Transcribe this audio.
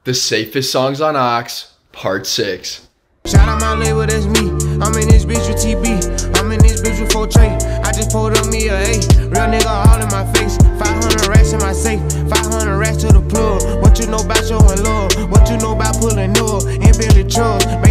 The Safest Songs on Ox, Part 6. Shout out my label, that's me. I'm in this bitch with TB. I'm in this bitch with 4 tray. I just pulled up me a A. Real nigga all in my face. 500 racks in my safe. 500 racks to the plug. What you know about showing love? What you know about pulling up? And Billy Trucks.